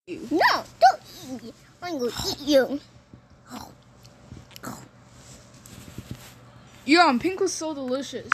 No, don't eat me. I'm going to eat you. Yum, pink was so delicious.